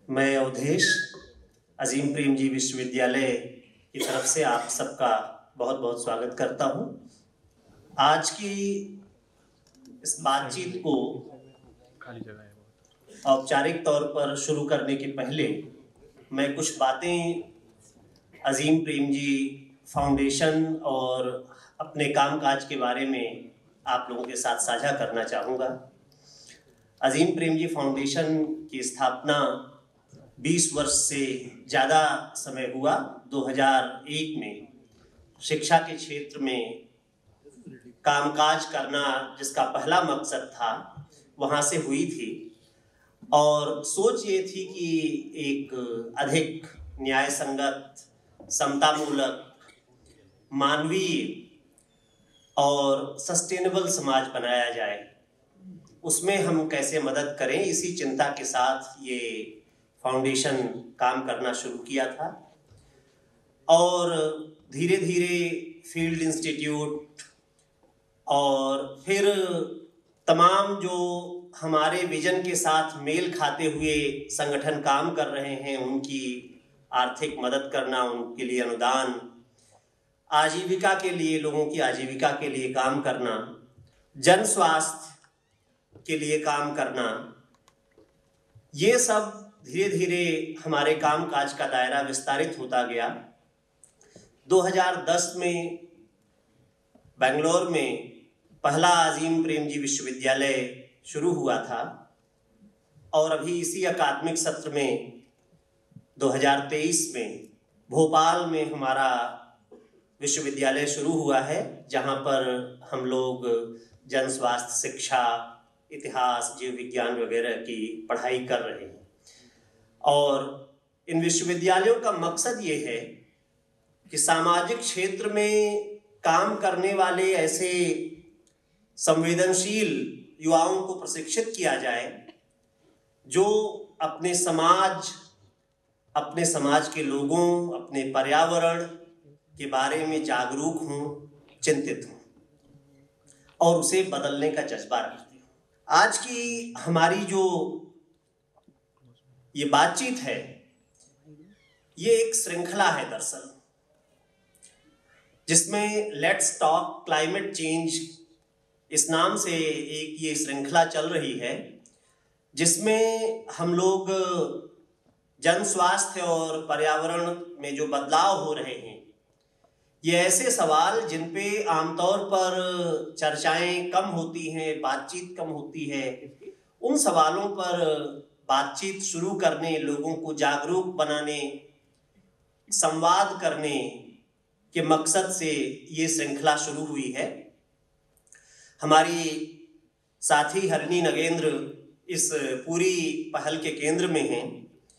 मैं अवधेश अजीम प्रेम जी विश्वविद्यालय की तरफ से आप सबका बहुत बहुत स्वागत करता हूं। आज की इस बातचीत को औपचारिक तौर पर शुरू करने के पहले मैं कुछ बातें अजीम प्रेम जी फाउंडेशन और अपने कामकाज के बारे में आप लोगों के साथ साझा करना चाहूँगा। अजीम प्रेम जी फाउंडेशन की स्थापना 20 वर्ष से ज़्यादा समय हुआ। 2001 में शिक्षा के क्षेत्र में कामकाज करना जिसका पहला मकसद था वहाँ से हुई थी, और सोच ये थी कि एक अधिक न्याय संगत, समतामूलक, मानवीय और सस्टेनेबल समाज बनाया जाए। उसमें हम कैसे मदद करें, इसी चिंता के साथ ये फाउंडेशन काम करना शुरू किया था। और धीरे धीरे फील्ड इंस्टीट्यूट और फिर तमाम जो हमारे विजन के साथ मेल खाते हुए संगठन काम कर रहे हैं उनकी आर्थिक मदद करना, उनके लिए अनुदान, आजीविका के लिए, लोगों की आजीविका के लिए काम करना, जन स्वास्थ्य के लिए काम करना, ये सब धीरे धीरे हमारे कामकाज का दायरा विस्तारित होता गया। 2010 में बेंगलोर में पहला अजीम प्रेम जी विश्वविद्यालय शुरू हुआ था, और अभी इसी अकादमिक सत्र में 2023 में भोपाल में हमारा विश्वविद्यालय शुरू हुआ है, जहाँ पर हम लोग जन स्वास्थ्य, शिक्षा, इतिहास, जीव विज्ञान वगैरह की पढ़ाई कर रहे हैं। और इन विश्वविद्यालयों का मकसद ये है कि सामाजिक क्षेत्र में काम करने वाले ऐसे संवेदनशील युवाओं को प्रशिक्षित किया जाए जो अपने समाज के लोगों, अपने पर्यावरण के बारे में जागरूक हों, चिंतित हों और उसे बदलने का जज्बा रखते हों। आज की हमारी जो ये बातचीत है, ये एक श्रृंखला है दरअसल, जिसमें लेट्स टॉक क्लाइमेट चेंज इस नाम से एक ये श्रृंखला चल रही है, जिसमें हम लोग जन स्वास्थ्य और पर्यावरण में जो बदलाव हो रहे हैं, ये ऐसे सवाल जिन पे आमतौर पर चर्चाएं कम होती हैं, बातचीत कम होती है, उन सवालों पर बातचीत शुरू करने, लोगों को जागरूक बनाने, संवाद करने के मकसद से ये श्रृंखला शुरू हुई है। हमारी साथी हरिणी नगेंद्र इस पूरी पहल के केंद्र में हैं।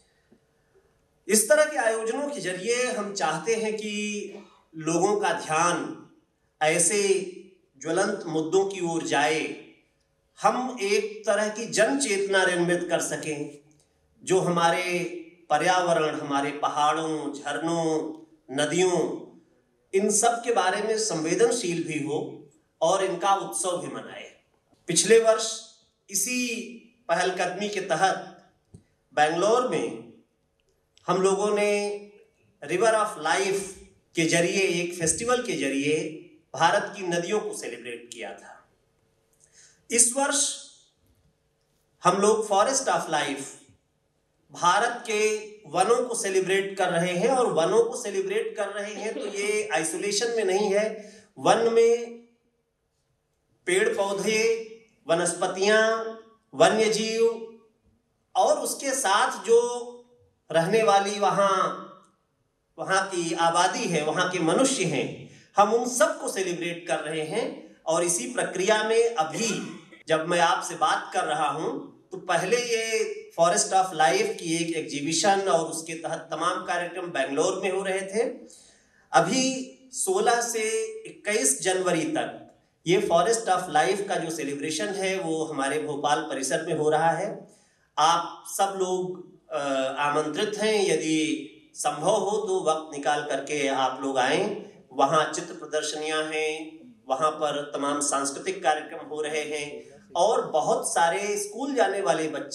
इस तरह के आयोजनों के जरिए हम चाहते हैं कि लोगों का ध्यान ऐसे ज्वलंत मुद्दों की ओर जाए, हम एक तरह की जन चेतना निर्मित कर सकें जो हमारे पर्यावरण, हमारे पहाड़ों, झरनों, नदियों, इन सब के बारे में संवेदनशील भी हो और इनका उत्सव भी मनाए। पिछले वर्ष इसी पहलकदमी के तहत बेंगलोर में हम लोगों ने रिवर ऑफ लाइफ के जरिए, एक फेस्टिवल के जरिए भारत की नदियों को सेलिब्रेट किया था। इस वर्ष हम लोग फॉरेस्ट ऑफ लाइफ, भारत के वनों को सेलिब्रेट कर रहे हैं। और वनों को सेलिब्रेट कर रहे हैं तो ये आइसोलेशन में नहीं है। वन में पेड़ पौधे, वनस्पतियां, वन्य जीव और उसके साथ जो रहने वाली वहाँ की आबादी है, वहाँ के मनुष्य हैं, हम उन सब को सेलिब्रेट कर रहे हैं। और इसी प्रक्रिया में अभी जब मैं आपसे बात कर रहा हूँ तो पहले ये फॉरेस्ट ऑफ लाइफ की एक एग्जीबिशन और उसके तहत तमाम कार्यक्रम बेंगलोर में हो रहे थे। अभी 16 से 21 जनवरी तक ये फॉरेस्ट ऑफ लाइफ का जो सेलिब्रेशन है वो हमारे भोपाल परिसर में हो रहा है। आप सब लोग आमंत्रित हैं, यदि संभव हो तो वक्त निकाल करके आप लोग आएं। वहाँ चित्र प्रदर्शनियां हैं, वहाँ पर तमाम सांस्कृतिक कार्यक्रम हो रहे हैं और बहुत सारे स्कूल जाने वाले बच्चे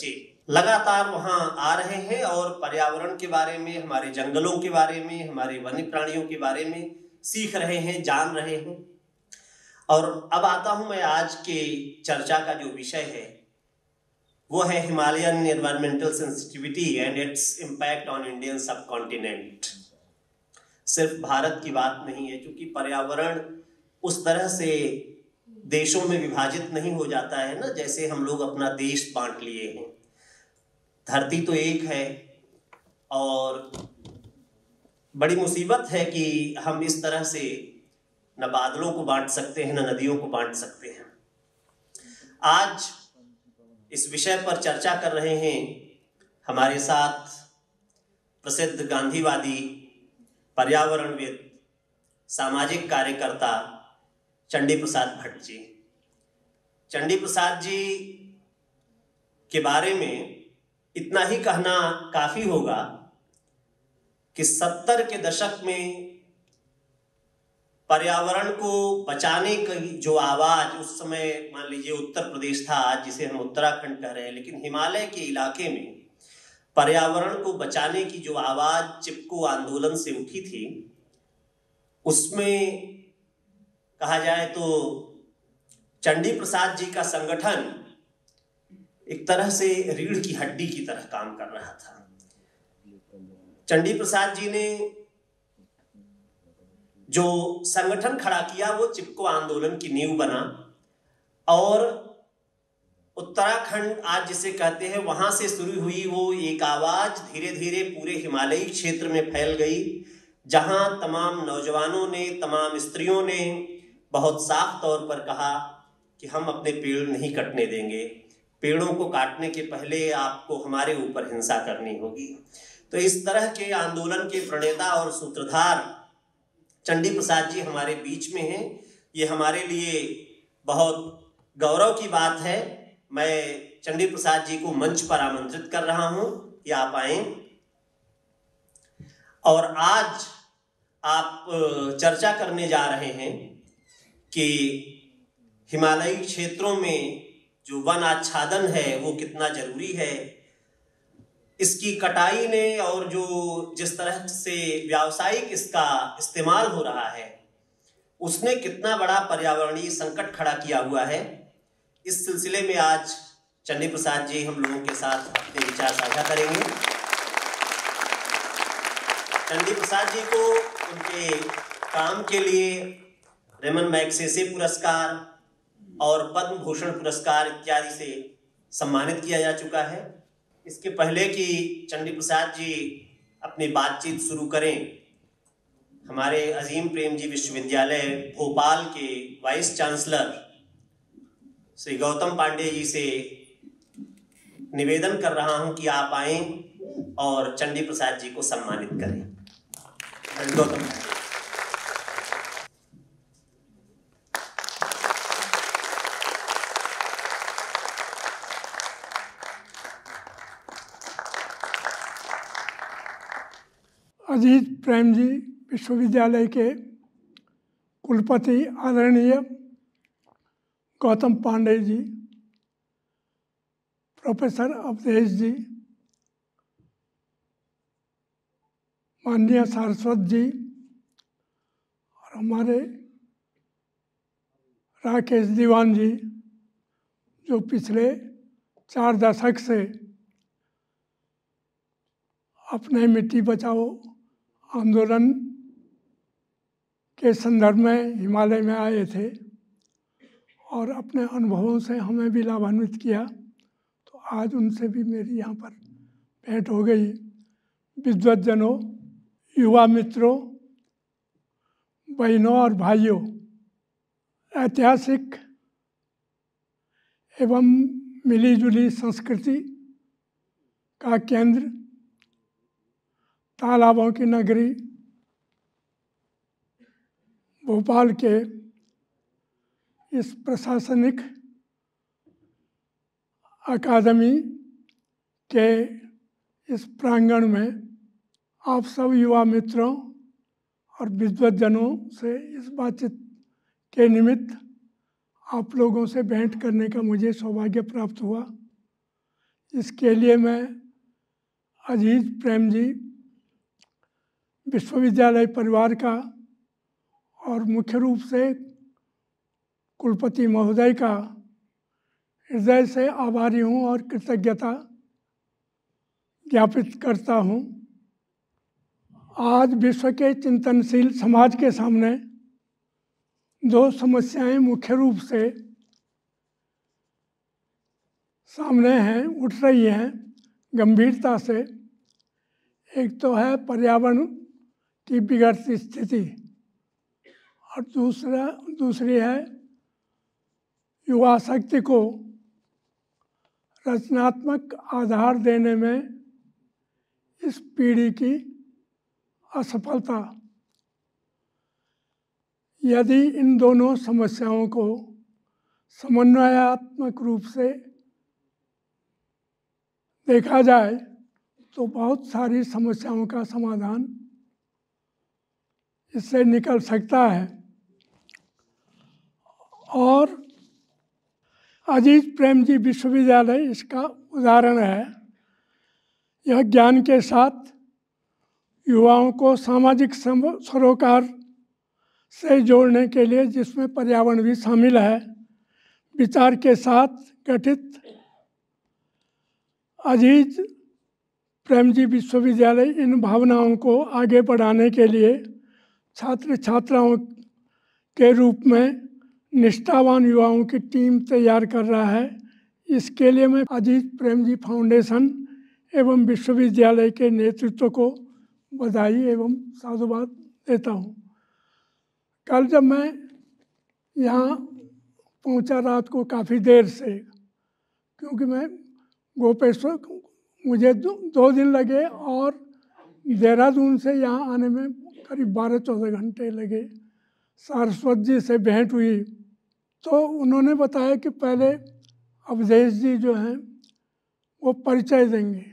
लगातार वहाँ आ रहे हैं और पर्यावरण के बारे में, हमारे जंगलों के बारे में, हमारे वन्य प्राणियों के बारे में सीख रहे हैं, जान रहे हैं। और अब आता हूं मैं आज के चर्चा का जो विषय है वो है Himalayan environmental sensitivity and its impact on Indian subcontinent. सिर्फ भारत की बात नहीं है, क्योंकि पर्यावरण उस तरह से देशों में विभाजित नहीं हो जाता है ना, जैसे हम लोग अपना देश बांट लिए हैं। धरती तो एक है और बड़ी मुसीबत है कि हम इस तरह से न बादलों को बांट सकते हैं, न नदियों को बांट सकते हैं। आज इस विषय पर चर्चा कर रहे हैं हमारे साथ प्रसिद्ध गांधीवादी, पर्यावरणविद, सामाजिक कार्यकर्ता चंडी प्रसाद भट्ट जी। चंडी प्रसाद जी के बारे में इतना ही कहना काफी होगा कि 70 के दशक में पर्यावरण को बचाने की जो आवाज, उस समय मान लीजिए उत्तर प्रदेश था, आज जिसे हम उत्तराखंड कह रहे हैं, लेकिन हिमालय के इलाके में पर्यावरण को बचाने की जो आवाज चिपको आंदोलन से उठी थी, उसमें कहा जाए तो चंडी प्रसाद जी का संगठन एक तरह से रीढ़ की हड्डी की तरह काम कर रहा था। चंडी प्रसाद जी ने जो संगठन खड़ा किया वो चिपको आंदोलन की नींव बना और उत्तराखंड आज जिसे कहते हैं, वहां से शुरू हुई वो एक आवाज धीरे धीरे पूरे हिमालयी क्षेत्र में फैल गई, जहां तमाम नौजवानों ने, तमाम स्त्रियों ने बहुत साफ तौर पर कहा कि हम अपने पेड़ नहीं कटने देंगे, पेड़ों को काटने के पहले आपको हमारे ऊपर हिंसा करनी होगी। तो इस तरह के आंदोलन के प्रणेता और सूत्रधार चंडी प्रसाद जी हमारे बीच में हैं। ये हमारे लिए बहुत गौरव की बात है। मैं चंडी प्रसाद जी को मंच पर आमंत्रित कर रहा हूं कि आप आए और आज आप चर्चा करने जा रहे हैं कि हिमालयी क्षेत्रों में जो वन आच्छादन है वो कितना जरूरी है, इसकी कटाई ने और जो जिस तरह से व्यावसायिक इसका इस्तेमाल हो रहा है उसने कितना बड़ा पर्यावरणीय संकट खड़ा किया हुआ है। इस सिलसिले में आज चंडी प्रसाद जी हम लोगों के साथ अपने विचार साझा करेंगे। चंडी प्रसाद जी को उनके काम के लिए रेमन मैग्सेसे पुरस्कार और पद्म भूषण पुरस्कार इत्यादि से सम्मानित किया जा चुका है। इसके पहले कि चंडी प्रसाद जी अपनी बातचीत शुरू करें, हमारे अजीम प्रेमजी विश्वविद्यालय भोपाल के वाइस चांसलर श्री गौतम पांडे जी से निवेदन कर रहा हूं कि आप आए और चंडी प्रसाद जी को सम्मानित करें। गौतम। अजीत प्रेम जी विश्वविद्यालय के कुलपति आदरणीय गौतम पांडे जी, प्रोफेसर अवधेश जी, माननीय सारस्वत जी और हमारे राकेश दीवान जी, जो पिछले 4 दशक से अपने मिट्टी बचाओ आंदोलन के संदर्भ में हिमालय में आए थे और अपने अनुभवों से हमें भी लाभान्वित किया। तो आज उनसे भी मेरी यहाँ पर भेंट हो गई। विद्वज्जनों, युवा मित्रों, बहनों और भाइयों, ऐतिहासिक एवं मिलीजुली संस्कृति का केंद्र, तालाबों की नगरी भोपाल के इस प्रशासनिक अकादमी के इस प्रांगण में आप सब युवा मित्रों और विद्वज्जनों से इस बातचीत के निमित्त आप लोगों से भेंट करने का मुझे सौभाग्य प्राप्त हुआ। इसके लिए मैं अजीज प्रेम जी विश्वविद्यालय परिवार का और मुख्य रूप से कुलपति महोदय का हृदय से आभारी हूँ और कृतज्ञता ज्ञापित करता हूँ। आज विश्व के चिंतनशील समाज के सामने दो समस्याएं मुख्य रूप से सामने हैं, उठ रही हैं गंभीरता से। एक तो है पर्यावरण की बिगड़ती स्थिति और दूसरी है युवा शक्ति को रचनात्मक आधार देने में इस पीढ़ी की असफलता। यदि इन दोनों समस्याओं को समन्वयात्मक रूप से देखा जाए तो बहुत सारी समस्याओं का समाधान इससे निकल सकता है। और अजीज प्रेम जी विश्वविद्यालय इसका उदाहरण है। यह ज्ञान के साथ युवाओं को सामाजिक सरोकार से जोड़ने के लिए, जिसमें पर्यावरण भी शामिल है, विचार के साथ गठित अजीज प्रेम जी विश्वविद्यालय इन भावनाओं को आगे बढ़ाने के लिए छात्र छात्राओं के रूप में निष्ठावान युवाओं की टीम तैयार कर रहा है। इसके लिए मैं अजीज प्रेम जी फाउंडेशन एवं विश्वविद्यालय के नेतृत्व को बधाई एवं साधुवाद देता हूँ। कल जब मैं यहाँ पहुँचा रात को काफ़ी देर से, क्योंकि मैं गोपेश्वर, मुझे 2 दिन लगे और देहरादून से यहाँ आने में करीब 12-14 घंटे लगे। सारस्वत जी से भेंट हुई तो उन्होंने बताया कि पहले अवधेश जी जो हैं वो परिचय देंगे।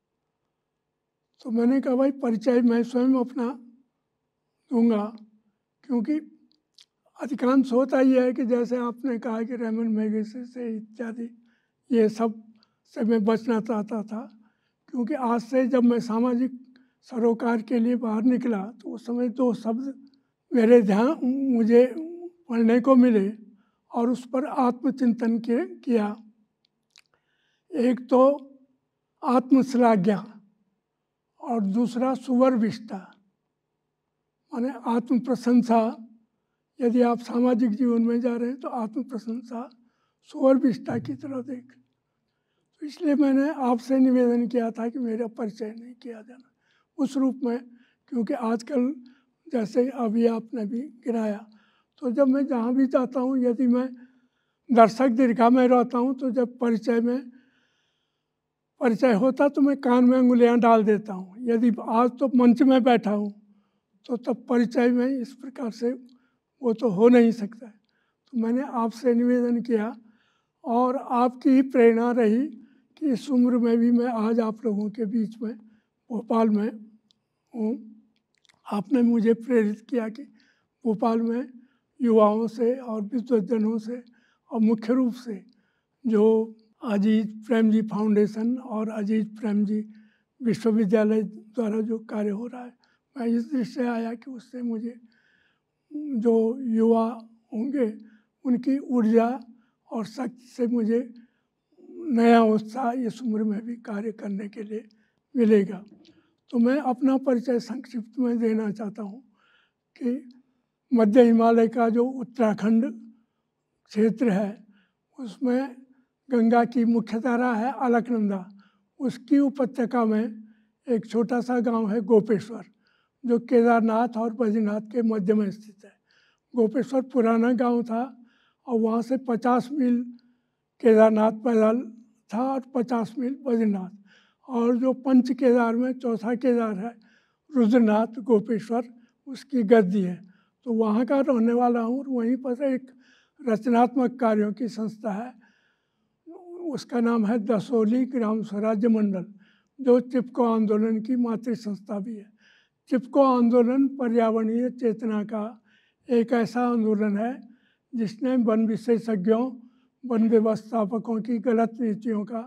तो मैंने कहा भाई परिचय मैं स्वयं अपना दूंगा, क्योंकि अधिकांश होता ही है कि जैसे आपने कहा कि रेमन मैगेसे से इत्यादि ये सब से मैं बचना चाहता था, क्योंकि आज से जब मैं सामाजिक सरोकार के लिए बाहर निकला तो उस समय 2 शब्द मुझे पढ़ने को मिले और उस पर आत्मचिंतन किया। एक तो आत्मश्लाघ्या और दूसरा सुवरविष्टा, माने आत्म प्रशंसा। यदि आप सामाजिक जीवन में जा रहे हैं तो आत्म प्रशंसा सुवरविष्टा की तरह देख। तो इसलिए मैंने आपसे निवेदन किया था कि मेरा परिचय नहीं किया जाना उस रूप में, क्योंकि आजकल जैसे अभी आपने भी गिराया, तो जब मैं जहाँ भी जाता हूँ, यदि मैं दर्शक दीर्घा में रहता हूँ तो जब परिचय होता तो मैं कान में अंगुलियाँ डाल देता हूँ। यदि आज तो मंच में बैठा हूँ तो तब परिचय में इस प्रकार से वो तो हो नहीं सकता है। तो मैंने आपसे निवेदन किया और आपकी ही प्रेरणा रही कि इस उम्र में भी मैं आज आप लोगों के बीच में भोपाल में हूँ। आपने मुझे प्रेरित किया कि भोपाल में युवाओं से और विद्वज्जनों से और मुख्य रूप से जो अजीज प्रेम जी फाउंडेशन और अजीज प्रेम जी विश्वविद्यालय द्वारा जो कार्य हो रहा है, मैं इस दृष्टि से आया कि उससे मुझे जो युवा होंगे उनकी ऊर्जा और शक्ति से मुझे नया उत्साह इस उम्र में भी कार्य करने के लिए मिलेगा। तो मैं अपना परिचय संक्षिप्त में देना चाहता हूँ कि मध्य हिमालय का जो उत्तराखंड क्षेत्र है उसमें गंगा की मुख्य धारा है अलकनंदा। उसकी उपत्यका में एक छोटा सा गांव है गोपेश्वर, जो केदारनाथ और बद्रीनाथ के मध्य में स्थित है। गोपेश्वर पुराना गांव था और वहाँ से 50 मील केदारनाथ पैदल था और 50 मील बद्रीनाथ, और जो पंच केदार में चौथा केदार है रुद्रनाथ गोपेश्वर, उसकी गद्दी है। तो वहाँ का रहने वाला हूँ। वहीं पर एक रचनात्मक कार्यों की संस्था है, उसका नाम है दसोली ग्राम स्वराज्य मंडल, जो चिपको आंदोलन की मातृ संस्था भी है। चिपको आंदोलन पर्यावरणीय चेतना का एक ऐसा आंदोलन है जिसने वन विशेषज्ञों, वन व्यवस्थापकों की गलत नीतियों का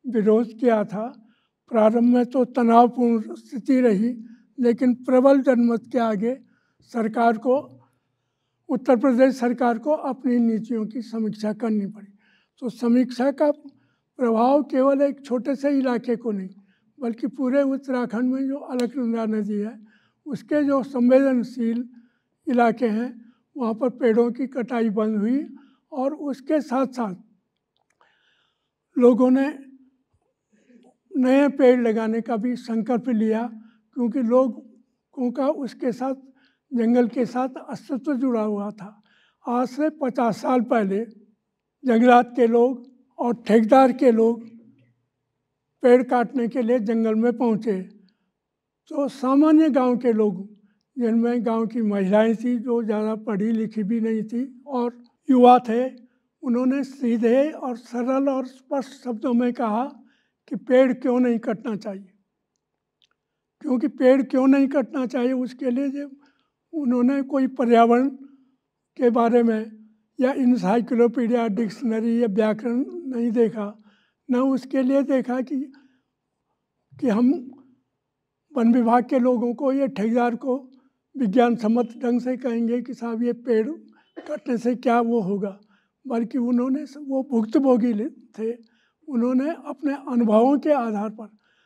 विरोध किया था। प्रारंभ में तो तनावपूर्ण स्थिति रही, लेकिन प्रबल जनमत के आगे सरकार को, उत्तर प्रदेश सरकार को अपनी नीतियों की समीक्षा करनी पड़ी। तो समीक्षा का प्रभाव केवल एक छोटे से इलाके को नहीं, बल्कि पूरे उत्तराखंड में जो अलकनंदा नदी है उसके जो संवेदनशील इलाके हैं वहाँ पर पेड़ों की कटाई बंद हुई, और उसके साथ साथ लोगों ने नए पेड़ लगाने का भी संकल्प लिया, क्योंकि लोगों का उसके साथ, जंगल के साथ अस्तित्व जुड़ा हुआ था। आज से 50 साल पहले जंगलात के लोग और ठेकेदार के लोग पेड़ काटने के लिए जंगल में पहुँचे, तो सामान्य गांव के लोग, जिनमें गांव की महिलाएं थी जो ज़्यादा पढ़ी लिखी भी नहीं थी और युवा थे, उन्होंने सीधे और सरल और स्पष्ट शब्दों में कहा कि पेड़ क्यों नहीं कटना चाहिए। क्योंकि पेड़ क्यों नहीं कटना चाहिए, उसके लिए जब उन्होंने कोई पर्यावरण के बारे में या इंसाइक्लोपीडिया, डिक्शनरी या व्याकरण नहीं देखा, न उसके लिए देखा कि हम वन विभाग के लोगों को या ठेकेदार को विज्ञान सम्मत ढंग से कहेंगे कि साहब ये पेड़ कटने से क्या वो होगा, बल्कि उन्होंने, वो भुक्तभोगी थे, उन्होंने अपने अनुभवों के आधार पर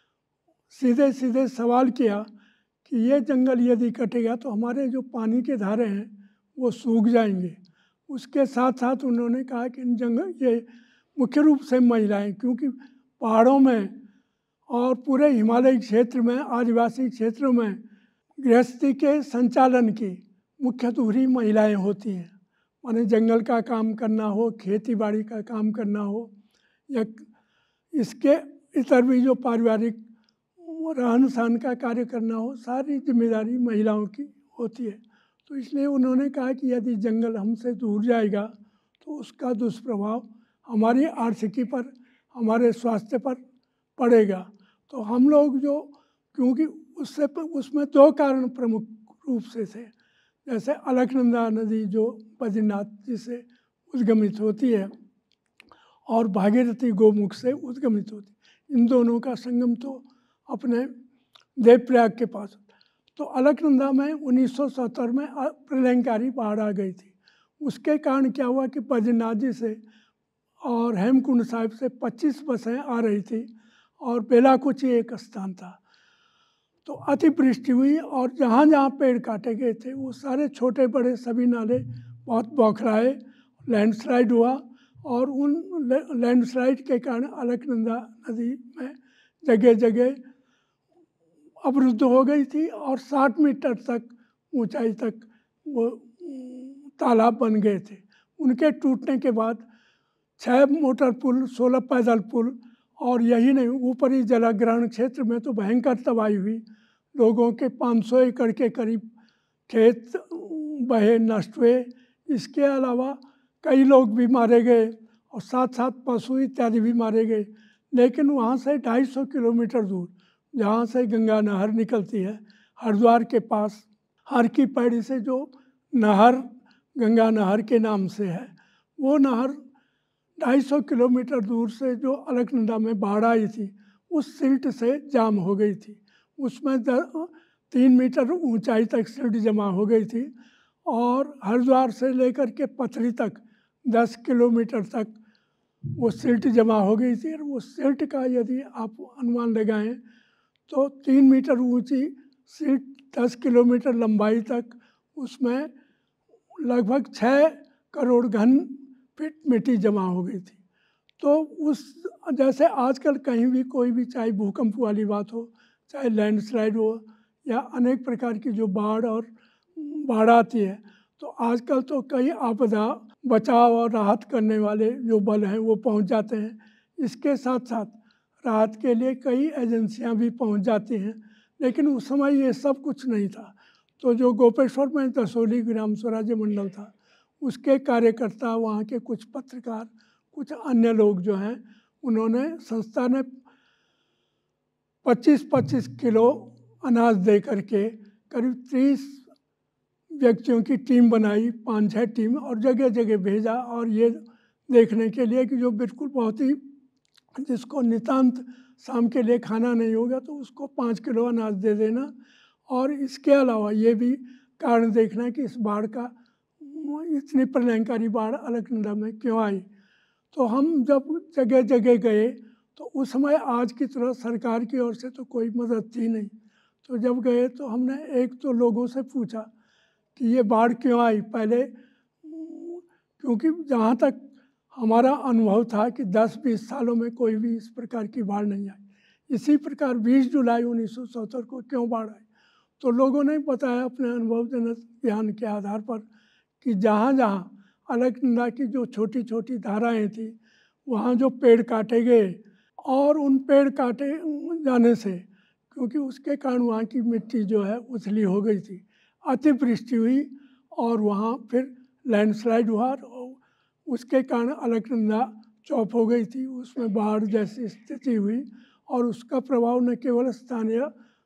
सीधे सीधे सवाल किया कि ये जंगल यदि कटेगा तो हमारे जो पानी के धारे हैं वो सूख जाएंगे। उसके साथ साथ उन्होंने कहा कि इन जंगल, ये मुख्य रूप से महिलाएं, क्योंकि पहाड़ों में और पूरे हिमालयी क्षेत्र में, आदिवासी क्षेत्रों में गृहस्थी के संचालन की मुख्य धुरी महिलाएं होती हैं। माने जंगल का काम करना हो, खेती बाड़ी का काम करना हो, या इसके इतर भी जो पारिवारिक रहन सहन का कार्य करना हो, सारी जिम्मेदारी महिलाओं की होती है। तो इसलिए उन्होंने कहा कि यदि जंगल हमसे दूर जाएगा तो उसका दुष्प्रभाव हमारी आर्थिकी पर, हमारे स्वास्थ्य पर पड़ेगा। तो हम लोग जो, क्योंकि उसमें 2 कारण प्रमुख रूप से थे, जैसे अलकनंदा नदी जो बद्रीनाथ जी से उद्गमित होती है और भागीरथी गोमुख से उद्गमित होती है, इन दोनों का संगम तो अपने देवप्रयाग के पास। तो अलकनंदा में 1970 में प्रलयंकारी बाढ़ आ गई थी। उसके कारण क्या हुआ कि बद्रीनाथ जी से और हेमकुंड साहिब से 25 बसें आ रही थी और बेलाकुची एक स्थान था। तो अतिवृष्टि हुई और जहाँ जहाँ पेड़ काटे गए थे वो सारे छोटे बड़े सभी नाले बहुत बौखलाए, लैंडस्लाइड हुआ, और उन लैंडस्लाइड के कारण अलकनंदा नदी में जगह जगह अवरुद्ध हो गई थी और 60 मीटर तक ऊंचाई तक वो तालाब बन गए थे। उनके टूटने के बाद 6 मोटर पुल, 16 पैदल पुल, और यही नहीं, ऊपरी जलग्रहण क्षेत्र में तो भयंकर तबाही हुई। लोगों के 500 एकड़ के करीब खेत बहे, नष्ट हुए। इसके अलावा कई लोग भी मारे गए और साथ साथ पशु इत्यादि भी मारे गए। लेकिन वहाँ से 250 किलोमीटर दूर, जहाँ से गंगा नहर निकलती है, हरिद्वार के पास हर की पैड़ी से जो नहर गंगा नहर के नाम से है, वो नहर 250 किलोमीटर दूर से जो अलकनंदा में बाढ़ आई थी उस सिल्ट से जाम हो गई थी। उसमें 3 मीटर ऊंचाई तक सिल्ट जमा हो गई थी और हरिद्वार से लेकर के पथरी तक 10 किलोमीटर तक वो सिल्ट जमा हो गई थी। और वो सिल्ट का यदि आप अनुमान लगाएं तो 3 मीटर ऊंची सिल्ट 10 किलोमीटर लंबाई तक, उसमें लगभग 6 करोड़ घन फीट मिट्टी जमा हो गई थी। तो उस, जैसे आजकल कहीं भी कोई भी, चाहे भूकंप वाली बात हो, चाहे लैंडस्लाइड हो, या अनेक प्रकार की जो बाढ़ आती है, तो आजकल तो कई आपदा बचाव और राहत करने वाले जो बल हैं वो पहुंच जाते हैं। इसके साथ साथ राहत के लिए कई एजेंसियां भी पहुंच जाती हैं, लेकिन उस समय ये सब कुछ नहीं था। तो जो गोपेश्वर में दसोली ग्राम स्वराज्य मंडल था, उसके कार्यकर्ता, वहाँ के कुछ पत्रकार, कुछ अन्य लोग जो हैं, उन्होंने, संस्था ने 25-25 किलो अनाज दे करके करीब 30 व्यक्तियों की टीम बनाई, 5-6 टीम, और जगह जगह भेजा, और ये देखने के लिए कि जो बिल्कुल बहुत ही जिसको नितांत शाम के लिए खाना नहीं होगा तो उसको 5 किलो अनाज दे देना। और इसके अलावा ये भी कारण देखना कि इस बाढ़ का इतनी प्रलयंकारी बाढ़ अलकनंदा में क्यों आई। तो हम जब जगह जगह गए तो उस समय आज की तरह सरकार की ओर से तो कोई मदद थी नहीं। तो जब गए तो हमने एक तो लोगों से पूछा कि ये बाढ़ क्यों आई पहले, क्योंकि जहाँ तक हमारा अनुभव था कि 10-20 सालों में कोई भी इस प्रकार की बाढ़ नहीं आई। इसी प्रकार 20 जुलाई 1970 को क्यों बाढ़ आई, तो लोगों ने बताया अपने अनुभवजनक ज्ञान के आधार पर कि जहाँ जहाँ अलकनंदा की जो छोटी छोटी धाराएं थी वहाँ जो पेड़ काटे गए और उन पेड़ काटे जाने से क्योंकि उसके कारण वहाँ की मिट्टी जो है उथली हो गई थी, अतिवृष्टि हुई और वहाँ फिर लैंडस्लाइड हुआ और उसके कारण अलकनंदा चौप हो गई थी, उसमें बाढ़ जैसी स्थिति हुई और उसका प्रभाव न केवल स्थानीय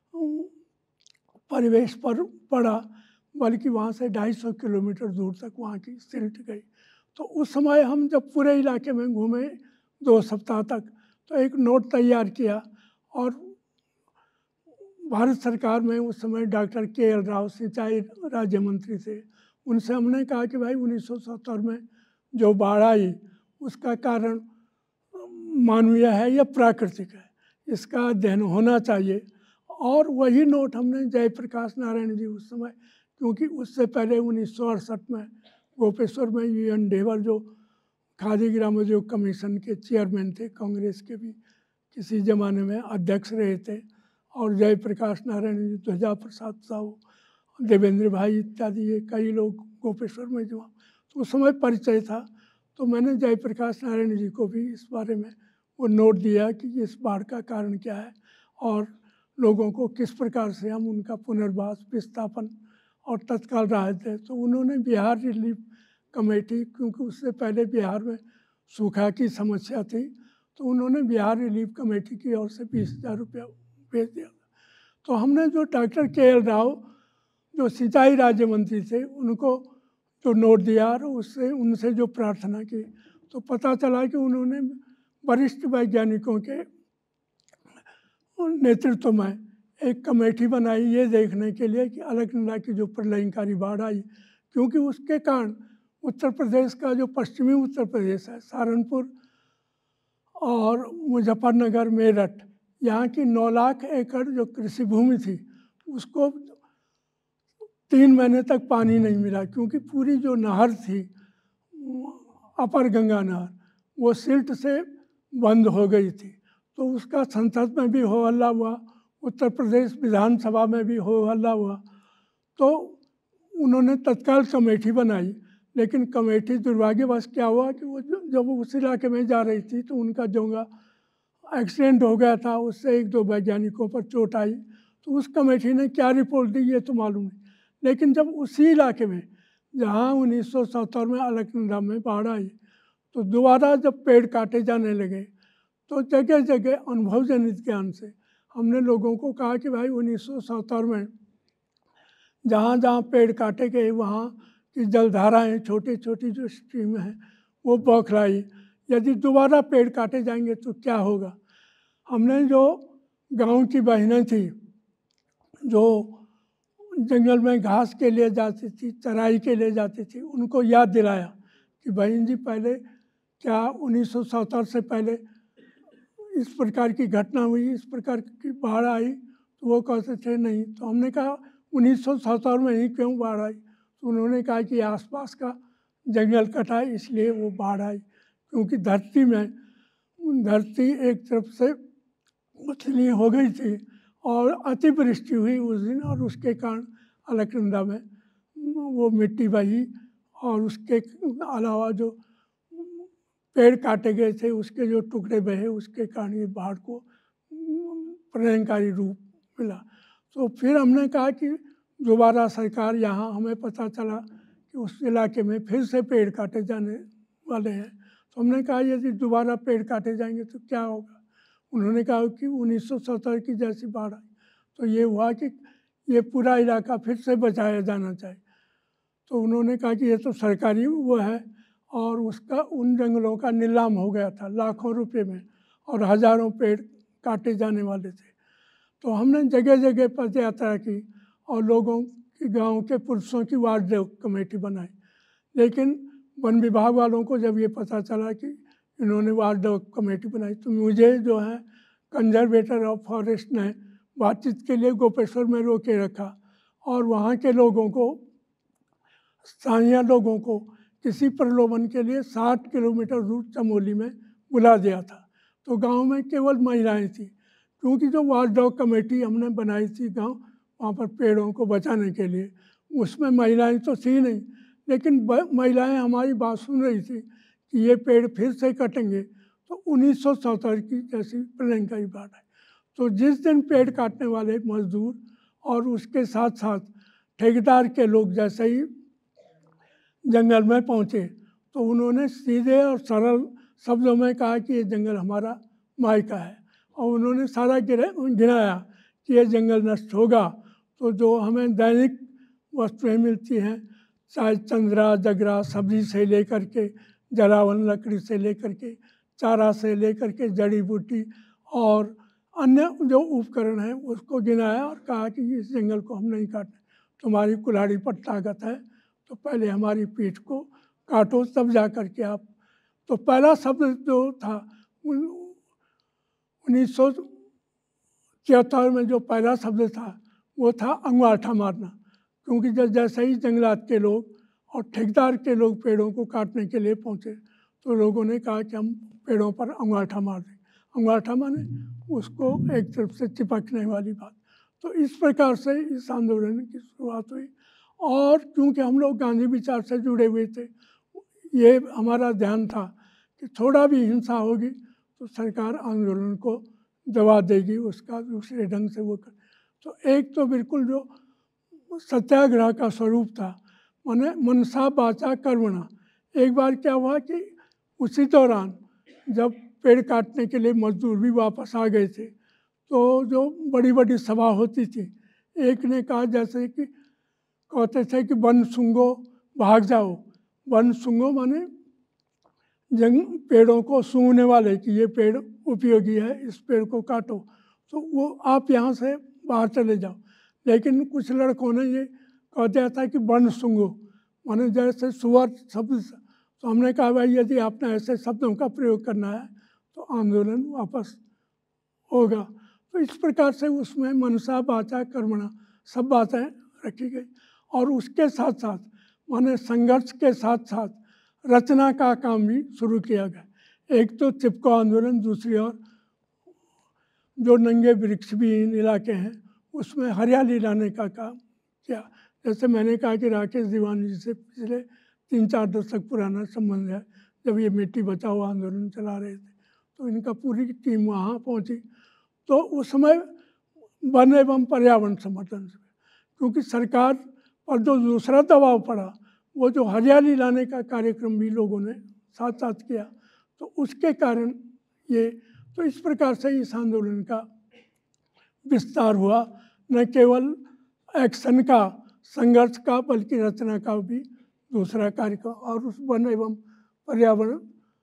परिवेश पर पड़ा बल्कि वहाँ से 250 किलोमीटर दूर तक वहाँ की सिल्ट गई। तो उस समय हम जब पूरे इलाके में घूमे 2 सप्ताह तक तो एक नोट तैयार किया और भारत सरकार में उस समय डॉक्टर के.एल. राव सिंचाई राज्य मंत्री थे, उनसे हमने कहा कि भाई 1970 में जो बाढ़ आई उसका कारण मानवीय है या प्राकृतिक है, इसका अध्ययन होना चाहिए। और वही नोट हमने जयप्रकाश नारायण जी उस समय, क्योंकि उससे पहले 1968 में गोपेश्वर में UN डेवर जो खादी ग्रामोद्योग कमीशन के चेयरमैन थे, कांग्रेस के भी किसी ज़माने में अध्यक्ष रहे थे, और जयप्रकाश नारायण जी, ध्वजा प्रसाद साहू, देवेंद्र भाई इत्यादि ये कई लोग गोपेश्वर में जो, तो उस समय परिचय था। तो मैंने जयप्रकाश नारायण जी को भी इस बारे में वो नोट दिया कि इस बाढ़ का कारण क्या है और लोगों को किस प्रकार से हम उनका पुनर्वास, विस्थापन और तत्काल राहत दें। तो उन्होंने बिहार रिलीफ कमेटी, क्योंकि उससे पहले बिहार में सूखा की समस्या थी, तो उन्होंने बिहार रिलीफ कमेटी की ओर से 20,000 रुपया भेज दिया। तो हमने जो डॉक्टर के.एल. राव जो सिंचाई राज्य मंत्री थे उनको जो नोट दिया और उससे उनसे जो प्रार्थना की तो पता चला कि उन्होंने वरिष्ठ वैज्ञानिकों के नेतृत्व में एक कमेटी बनाई ये देखने के लिए कि अलकनंदा की जो प्रलयंकारी बाढ़ आई, क्योंकि उसके कारण उत्तर प्रदेश का जो पश्चिमी उत्तर प्रदेश है, सहारनपुर और मुजफ्फरनगर, मेरठ, यहाँ की 9 लाख एकड़ जो कृषि भूमि थी उसको 3 महीने तक पानी नहीं मिला, क्योंकि पूरी जो नहर थी अपर गंगा नहर वो सिल्ट से बंद हो गई थी। तो उसका संसद में भी हो हल्ला हुआ, उत्तर प्रदेश विधानसभा में भी हो हल्ला हुआ। तो उन्होंने तत्काल कमेटी बनाई, लेकिन कमेटी दुर्भाग्यवश क्या हुआ कि वो जब उस इलाके में जा रही थी तो उनका जोंगा एक्सीडेंट हो गया था, उससे 1-2 वैज्ञानिकों पर चोट आई। तो उस कमेटी ने क्या रिपोर्ट दी ये तो मालूम नहीं, लेकिन जब उसी इलाके में जहाँ 1970 में अलकनंदा में बाढ़ आई तो दोबारा जब पेड़ काटे जाने लगे तो जगह जगह अनुभवजनित ज्ञान से हमने लोगों को कहा कि भाई 1970 में जहाँ जहाँ पेड़ काटे गए वहाँ की जलधाराएँ, छोटी छोटी जो स्ट्रीम हैं वो बौखलाई, यदि दोबारा पेड़ काटे जाएंगे तो क्या होगा। हमने जो गांव की बहनें थी जो जंगल में घास के लिए जाती थी, चराई के लिए जाती थी, उनको याद दिलाया कि बहन जी पहले क्या 1970 से पहले इस प्रकार की घटना हुई, इस प्रकार की बाढ़ आई, तो वो कहते थे नहीं। तो हमने कहा 1970 में ही क्यों बाढ़ आई, तो उन्होंने कहा कि आसपास का जंगल कटा इसलिए वो बाढ़ आई, क्योंकि धरती एक तरफ से उथली हो गई थी और अतिवृष्टि हुई उस दिन और उसके कारण अलकनंदा में वो मिट्टी बही और उसके अलावा जो पेड़ काटे गए थे उसके जो टुकड़े बहे उसके कारण ये बाढ़ को प्रलयंकारी रूप मिला। तो फिर हमने कहा कि दोबारा सरकार, यहाँ हमें पता चला कि उस इलाके में फिर से पेड़ काटे जाने वाले हैं, तो हमने कहा यदि दोबारा पेड़ काटे जाएंगे तो क्या होगा। उन्होंने कहा कि 1970 की जैसी बाढ़ आई तो ये हुआ कि ये पूरा इलाका फिर से बचाया जाना चाहिए। तो उन्होंने कहा कि ये तो सरकारी वो है और उसका उन जंगलों का नीलाम हो गया था लाखों रुपए में, और हज़ारों पेड़ काटे जाने वाले थे। तो हमने जगह जगह पद यात्रा की और लोगों की, गांव के पुरुषों की वार्ड कमेटी बनाई। लेकिन वन विभाग वालों को जब ये पता चला कि इन्होंने वार्ड कमेटी बनाई, तो मुझे जो है कंजर्वेटर ऑफ फॉरेस्ट ने बातचीत के लिए गोपेश्वर में रोके रखा और वहाँ के लोगों को, स्थानीय लोगों को किसी प्रलोभन के लिए 60 किलोमीटर दूर चमोली में बुला दिया था। तो गांव में केवल महिलाएं थी, क्योंकि जो वाच डॉग कमेटी हमने बनाई थी गांव वहाँ पर पेड़ों को बचाने के लिए, उसमें महिलाएं तो थी नहीं, लेकिन महिलाएं हमारी बात सुन रही थी कि ये पेड़ फिर से कटेंगे। तो 1977 की जैसी प्रलयंकारी बात है। तो जिस दिन पेड़ काटने वाले मजदूर और उसके साथ साथ ठेकेदार के लोग जैसे ही जंगल में पहुँचे, तो उन्होंने सीधे और सरल शब्दों में कहा कि ये जंगल हमारा मायका है, और उन्होंने सारा गिनाया कि ये जंगल नष्ट होगा तो जो हमें दैनिक वस्तुएं मिलती हैं, चाहे चंद्रा जगरा सब्जी से लेकर के, जलावन लकड़ी से लेकर के, चारा से लेकर के, जड़ी बूटी और अन्य जो उपकरण हैं, उसको गिनाया और कहा कि इस जंगल को हम नहीं काटते। तुम्हारी कुल्हाड़ी पर ताकत है तो पहले हमारी पीठ को काटो, तब जा कर के आप। तो पहला शब्द जो था 1973 में जो पहला शब्द था वो था अंगूठा मारना, क्योंकि जैसे ही जंगलात के लोग और ठेकेदार के लोग पेड़ों को काटने के लिए पहुँचे, तो लोगों ने कहा कि हम पेड़ों पर अंगूठा मार दें। अंगूठा माने उसको एक तरफ से चिपकने वाली बात। तो इस प्रकार से इस आंदोलन की शुरुआत हुई, और क्योंकि हम लोग गांधी विचार से जुड़े हुए थे, ये हमारा ध्यान था कि थोड़ा भी हिंसा होगी तो सरकार आंदोलन को दबा देगी, उसका दूसरे ढंग से वो कर। तो एक तो बिल्कुल जो सत्याग्रह का स्वरूप था, माने मनसा वाचा कर्मणा। एक बार क्या हुआ कि उसी दौरान जब पेड़ काटने के लिए मजदूर भी वापस आ गए थे, तो जो बड़ी बड़ी सभा होती थी, एक ने कहा जैसे कि कहते थे कि वन सूंघो भाग जाओ। वन सूंघो माने पेड़ों को सूंघने वाले कि ये पेड़ उपयोगी है, इस पेड़ को काटो, तो वो आप यहाँ से बाहर चले जाओ। लेकिन कुछ लड़कों ने ये कह दिया था कि वन सूंघो माने जैसे सुअर शब्द। तो हमने कहा भाई यदि आपने ऐसे शब्दों का प्रयोग करना है तो आंदोलन वापस होगा। तो इस प्रकार से उसमें मनसा वाचा कर्मणा सब बातें रखी गई, और उसके साथ साथ माने संघर्ष के साथ साथ रचना का काम भी शुरू किया गया। एक तो चिपको आंदोलन, दूसरी ओर जो नंगे वृक्ष भी इन इलाके हैं उसमें हरियाली लाने का काम किया। जैसे मैंने कहा कि राकेश दीवानी जी से पिछले 3-4 दशक पुराना संबंध है। जब ये मिट्टी बचाओ आंदोलन चला रहे थे तो इनका पूरी टीम वहाँ पहुँची। तो उस समय वन एवं पर्यावरण संवर्धन से, क्योंकि सरकार पर जो दूसरा दबाव पड़ा, वो जो हरियाली लाने का कार्यक्रम भी लोगों ने साथ साथ किया, तो उसके कारण ये, तो इस प्रकार से इस आंदोलन का विस्तार हुआ, न केवल एक्शन का, संघर्ष का, बल्कि रचना का भी दूसरा कार्यक्रम। और उस वन एवं पर्यावरण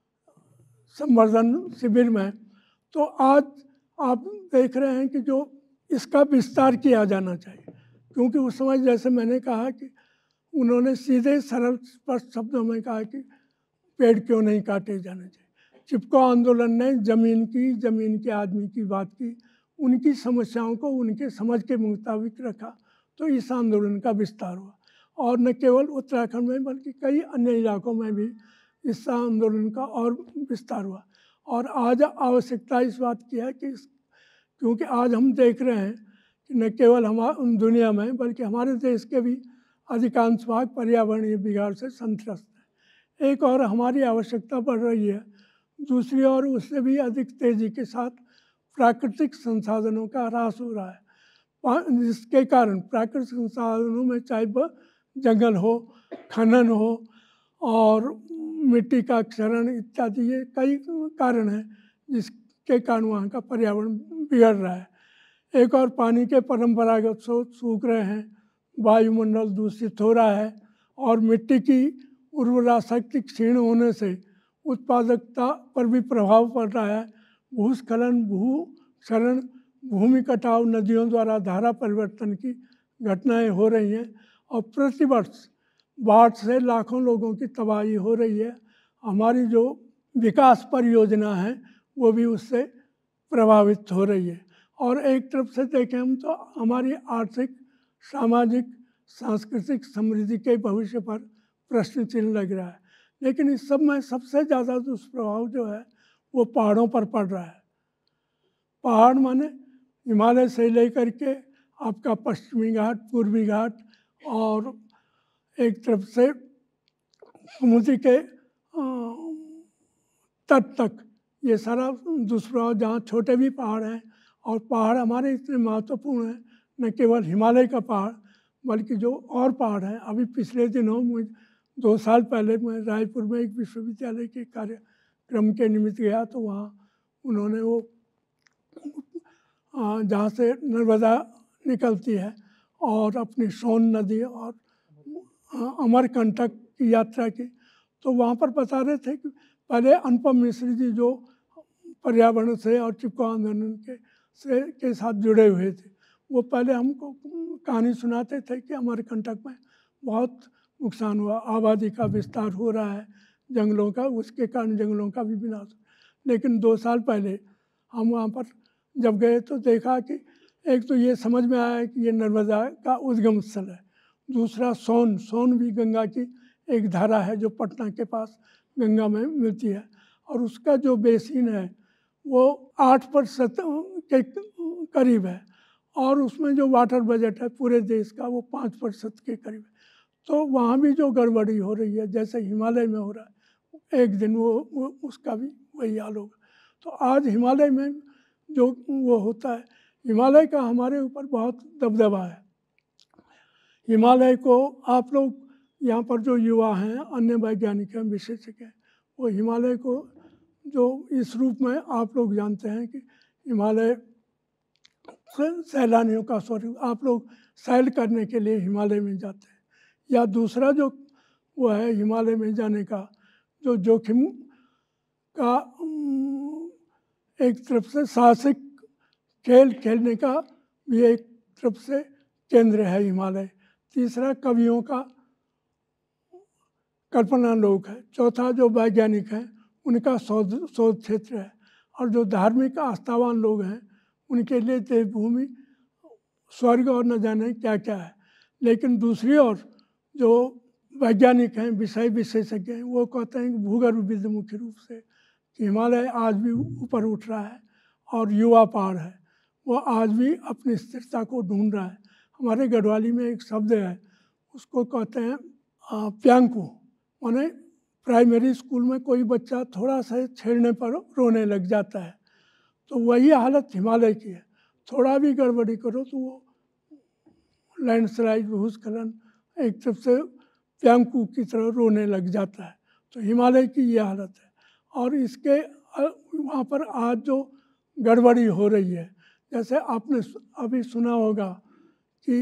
संवर्धन शिविर में तो आज आप देख रहे हैं कि जो इसका विस्तार किया जाना चाहिए, क्योंकि उस समय जैसे मैंने कहा कि उन्होंने सीधे सरल स्पष्ट शब्दों में कहा कि पेड़ क्यों नहीं काटे जाने चाहिए। चिपको आंदोलन ने ज़मीन के आदमी की बात की, उनकी समस्याओं को उनके समझ के मुताबिक रखा, तो इस आंदोलन का विस्तार हुआ। और न केवल उत्तराखंड में बल्कि कई अन्य इलाकों में भी इस आंदोलन का और विस्तार हुआ। और आज आवश्यकता इस बात की है कि क्योंकि आज हम देख रहे हैं कि न केवल हमारे दुनिया में बल्कि हमारे देश के भी अधिकांश भाग पर्यावरणीय बिगाड़ से संत्रस्त है। एक और हमारी आवश्यकता बढ़ रही है, दूसरी ओर उससे भी अधिक तेज़ी के साथ प्राकृतिक संसाधनों का ह्रास हो रहा है, जिसके कारण प्राकृतिक संसाधनों में चाहे वह जंगल हो, खनन हो और मिट्टी का क्षरण इत्यादि, ये कई कारण हैं जिसके कारण वहाँ का पर्यावरण बिगड़ रहा है। एक और पानी के परंपरागत स्रोत सूख रहे हैं, वायुमंडल दूषित हो रहा है, और मिट्टी की उर्वरा शक्ति क्षीण होने से उत्पादकता पर भी प्रभाव पड़ रहा है। भूस्खलन, भूक्षरण, भूमि कटाव, नदियों द्वारा धारा परिवर्तन की घटनाएं हो रही हैं और प्रतिवर्ष बाढ़ से लाखों लोगों की तबाही हो रही है। हमारी जो विकास परियोजना है वो भी उससे प्रभावित हो रही है। और एक तरफ से देखें हम तो हमारी आर्थिक, सामाजिक, सांस्कृतिक समृद्धि के भविष्य पर प्रश्न चिन्ह लग रहा है। लेकिन इस सब में सबसे ज़्यादा दुष्प्रभाव जो है वो पहाड़ों पर पड़ रहा है। पहाड़ माने हिमालय से लेकर के आपका पश्चिमी घाट, पूर्वी घाट और एक तरफ से समुद्र के तट तक, ये सारा दुष्प्रभाव, जहाँ छोटे भी पहाड़ हैं। और पहाड़ हमारे इतने महत्वपूर्ण हैं, न केवल हिमालय का पहाड़ बल्कि जो और पहाड़ हैं। अभी पिछले दिनों में 2 साल पहले मैं रायपुर में एक विश्वविद्यालय के कार्यक्रम के निमित्त गया, तो वहाँ उन्होंने वो जहाँ से नर्मदा निकलती है और अपनी सोन नदी और अमरकंटक की यात्रा की, तो वहाँ पर बता रहे थे कि पहले अनुपम मिश्र जी जो पर्यावरण से और चिपको आंदोलन के साथ जुड़े हुए थे, वो पहले हमको कहानी सुनाते थे कि अमरकंटक में बहुत नुकसान हुआ, आबादी का विस्तार हो रहा है, जंगलों का, उसके कारण जंगलों का भी विनाश। लेकिन 2 साल पहले हम वहाँ पर जब गए तो देखा कि एक तो ये समझ में आया कि ये नर्मदा का उद्गम स्थल है। दूसरा सोन भी गंगा की एक धारा है जो पटना के पास गंगा में मिलती है, और उसका जो बेसिन है वो 8% के करीब है, और उसमें जो वाटर बजट है पूरे देश का वो 5% के करीब है। तो वहाँ भी जो गड़बड़ी हो रही है, जैसे हिमालय में हो रहा है, एक दिन वो उसका भी वही हाल होगा। तो आज हिमालय में जो वो होता है, हिमालय का हमारे ऊपर बहुत दबदबा है। हिमालय को आप लोग यहाँ पर जो युवा हैं, अन्य वैज्ञानिक हैं, विशेषज्ञ हैं, वो हिमालय को जो इस रूप में आप लोग जानते हैं कि हिमालय सैलानियों का स्वरूप, आप लोग सैल करने के लिए हिमालय में जाते हैं। या दूसरा जो वो है हिमालय में जाने का जो जोखिम का एक तरफ से साहसिक खेल खेलने का भी एक तरफ से केंद्र है हिमालय। तीसरा कवियों का कल्पना लोक है। चौथा जो वैज्ञानिक हैं उनका शोध क्षेत्र है। और जो धार्मिक आस्थावान लोग हैं उनके लिए देवभूमि, स्वर्ग और न जाने क्या क्या है। लेकिन दूसरी ओर जो वैज्ञानिक हैं, विषय विशेषज्ञ हैं, वो कहते हैं कि भूगर्भ विद मुख्य रूप से कि हिमालय आज भी ऊपर उठ रहा है और युवा पहाड़ है, वो आज भी अपनी स्थिरता को ढूंढ रहा है। हमारे गढ़वाली में एक शब्द है, उसको कहते हैं प्यांकू, माने प्राइमरी स्कूल में कोई बच्चा थोड़ा सा छेड़ने पर रोने लग जाता है, तो वही हालत हिमालय की है। थोड़ा भी गड़बड़ी करो तो वो लैंडस्लाइड, भूस्खलन, एक तरफ से प्यांकू की तरह रोने लग जाता है। तो हिमालय की ये हालत है। और इसके वहाँ पर आज जो गड़बड़ी हो रही है, जैसे आपने अभी सुना होगा कि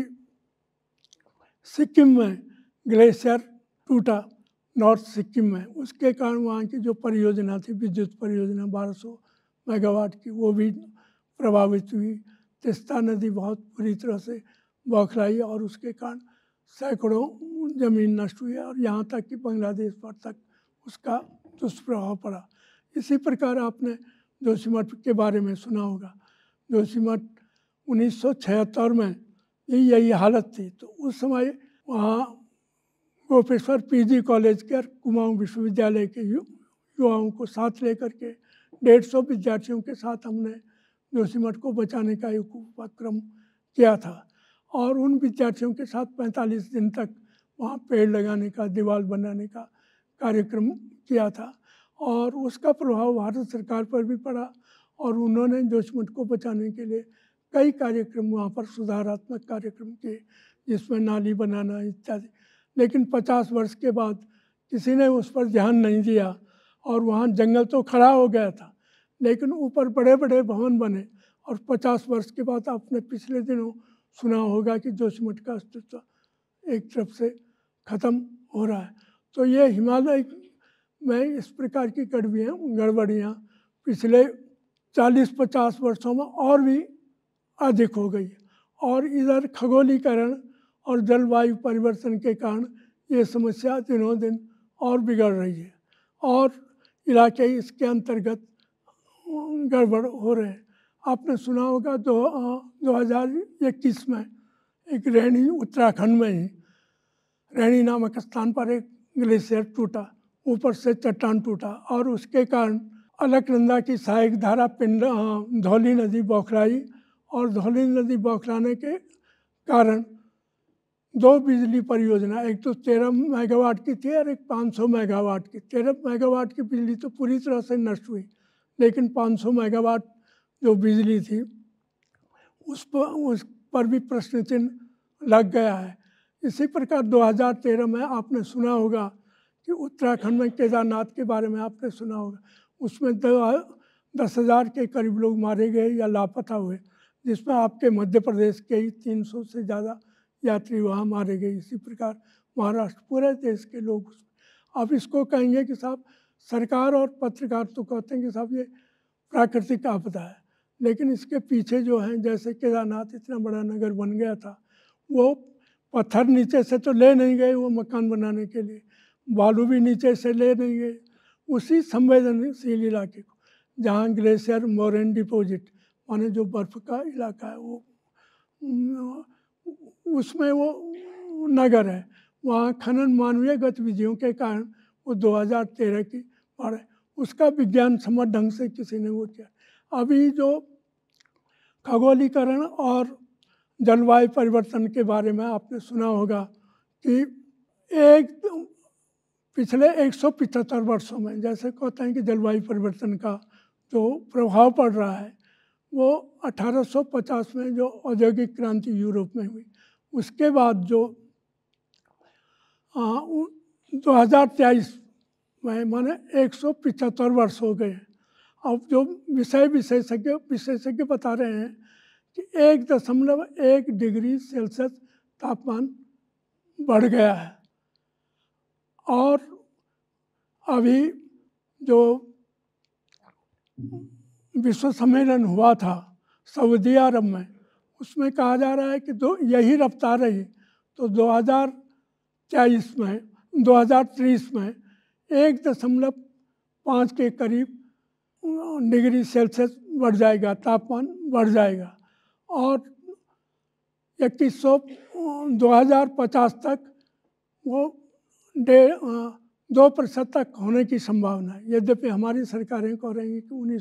सिक्किम में ग्लेशियर टूटा, नॉर्थ सिक्किम में, उसके कारण वहाँ की जो परियोजना थी, विद्युत परियोजना 1200 मेगावाट की, वो भी प्रभावित हुई। तिस्ता नदी बहुत बुरी तरह से बौखलाई और उसके कारण सैकड़ों जमीन नष्ट हुई और यहाँ तक कि बांग्लादेश पर तक उसका दुष्प्रभाव पड़ा। इसी प्रकार आपने जोशीमठ के बारे में सुना होगा। जोशीमठ 1976 में यही हालत थी। तो उस समय वहाँ गोपेश्वर पीजी कॉलेज के और कुमाऊं विश्वविद्यालय के युवाओं को साथ लेकर के 150 विद्यार्थियों के साथ हमने जोशीमठ को बचाने का एक उपक्रम किया था। और उन विद्यार्थियों के साथ 45 दिन तक वहाँ पेड़ लगाने का, दीवार बनाने का कार्यक्रम किया था। और उसका प्रभाव भारत सरकार पर भी पड़ा और उन्होंने जोशीमठ को बचाने के लिए कई कार्यक्रम वहाँ पर सुधारात्मक कार्यक्रम किए, जिसमें नाली बनाना इत्यादि। लेकिन 50 वर्ष के बाद किसी ने उस पर ध्यान नहीं दिया और वहाँ जंगल तो खड़ा हो गया था, लेकिन ऊपर बड़े बड़े भवन बने। और 50 वर्ष के बाद आपने पिछले दिनों सुना होगा कि जोशीमठ का अस्तित्व एक तरफ से ख़त्म हो रहा है। तो ये हिमालय में इस प्रकार की गड़बड़ियाँ पिछले 40-50 वर्षों में और भी अधिक हो गई। और इधर खगोलीकरण और जलवायु परिवर्तन के कारण ये समस्या दिनों दिन और बिगड़ रही है और इलाके इसके अंतर्गत गड़बड़ हो रहे हैं। आपने सुना होगा 2021 में एक रैणी, उत्तराखंड में ही रैणी नामक स्थान पर एक ग्लेशियर टूटा, ऊपर से चट्टान टूटा और उसके कारण अलकनंदा की सहायक धारा पिंड धौली नदी बौखलाई और धौली नदी बौखलाने के कारण 2 बिजली परियोजना, एक तो 13 मेगावाट की थी और एक 500 मेगावाट की। 13 मेगावाट की बिजली तो पूरी तरह से नष्ट हुई, लेकिन 500 मेगावाट जो बिजली थी उस पर भी प्रश्न चिन्ह लग गया है। इसी प्रकार 2013 में आपने सुना होगा कि उत्तराखंड में केदारनाथ के बारे में आपने सुना होगा, उसमें 10,000 के करीब लोग मारे गए या लापता हुए, जिसमें आपके मध्य प्रदेश के ही 300 से ज़्यादा यात्री वहाँ मारे गए। इसी प्रकार महाराष्ट्र, पूरे देश के लोग। अब इसको कहेंगे कि साहब सरकार और पत्रकार तो कहते हैं कि साहब ये प्राकृतिक आपदा है, लेकिन इसके पीछे जो है, जैसे केदारनाथ इतना बड़ा नगर बन गया था, वो पत्थर नीचे से तो ले नहीं गए वो मकान बनाने के लिए, बालू भी नीचे से ले नहीं गए। उसी संवेदनशील इलाके को जहाँ ग्लेशियर मोरेन डिपॉजिट माने जो बर्फ़ का इलाका है वो उसमें वो नगर है, वहाँ खनन मानवीय गतिविधियों के कारण वो 2013 की बाढ़ है। उसका विज्ञान सम्मत ढंग से किसी ने वो किया। अभी जो खगोलीकरण और जलवायु परिवर्तन के बारे में आपने सुना होगा कि पिछले 175 वर्षों में, जैसे कहते हैं कि जलवायु परिवर्तन का जो प्रभाव पड़ रहा है वो 1850 में जो औद्योगिक क्रांति यूरोप में हुई, उसके बाद जो 2023 में माने 175 वर्ष हो गए। अब जो विशेषज्ञ बता रहे हैं कि 1.1 डिग्री सेल्सियस तापमान बढ़ गया है। और अभी जो विश्व सम्मेलन हुआ था सऊदी अरब में, उसमें कहा जा रहा है कि यही रफ्तार रही तो 2030 में 1.5 के करीब डिग्री सेल्सियस बढ़ जाएगा, तापमान बढ़ जाएगा। और 2050 तक वो 2% तक होने की संभावना है। यद्यपि हमारी सरकारें कह रही हैं कि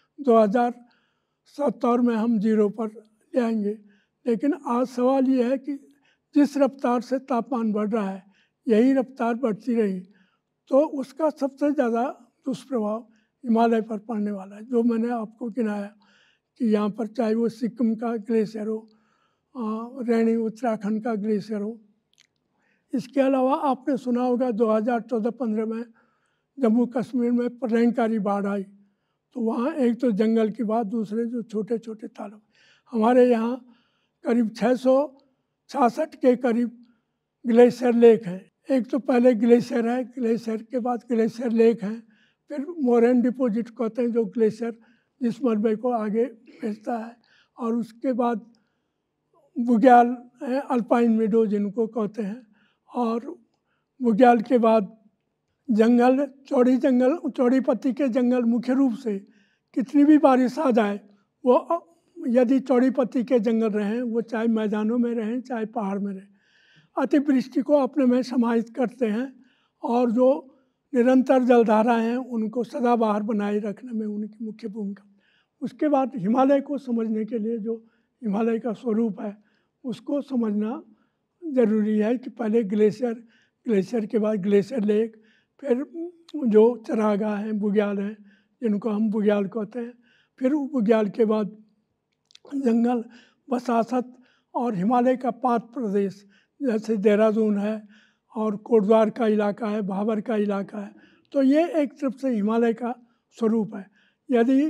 2070 में हम 0 पर ले आएंगे, लेकिन आज सवाल ये है कि जिस रफ्तार से तापमान बढ़ रहा है यही रफ्तार बढ़ती रही तो उसका सबसे ज़्यादा दुष्प्रभाव हिमालय पर पड़ने वाला है। जो मैंने आपको गिनाया कि यहाँ पर चाहे वो सिक्किम का ग्लेशियर हो, रैणी उत्तराखंड का ग्लेशियर हो। इसके अलावा आपने सुना होगा 2014-15 में जम्मू कश्मीर में प्रलयंकारी बाढ़ आई, तो वहाँ एक तो जंगल की बात, दूसरे जो छोटे छोटे तालाब। हमारे यहाँ करीब 666 के करीब ग्लेशियर लेक है। एक तो पहले ग्लेशियर है, ग्लेशियर के बाद ग्लेशियर लेक है, फिर मोरेन डिपॉजिट कहते हैं जो ग्लेशियर जिस मलबे को आगे भेजता है, और उसके बाद बुग्याल है, अल्पाइन मीडो जिनको कहते हैं, और बुग्याल के बाद जंगल, चौड़ी पत्ती के जंगल। मुख्य रूप से कितनी भी बारिश आ जाए वो यदि चौड़ी पत्ती के जंगल रहें, वो चाहे मैदानों में रहें चाहे पहाड़ में रहें, अतिवृष्टि को अपने में समाहित करते हैं और जो निरंतर जलधाराएँ हैं उनको सदाबहार बनाए रखने में उनकी मुख्य भूमिका। उसके बाद हिमालय को समझने के लिए जो हिमालय का स्वरूप है उसको समझना ज़रूरी है कि पहले ग्लेशियर के बाद ग्लेशियर लेक, फिर जो चरागाह हैं, बुग्याल हैं जिनको हम बुग्याल कहते हैं, फिर बुग्याल के बाद जंगल, बसासत और हिमालय का 5 प्रदेश जैसे देहरादून है और कोटद्वार का इलाका है, भाबर का इलाका है। तो ये एक तरफ से हिमालय का स्वरूप है। यदि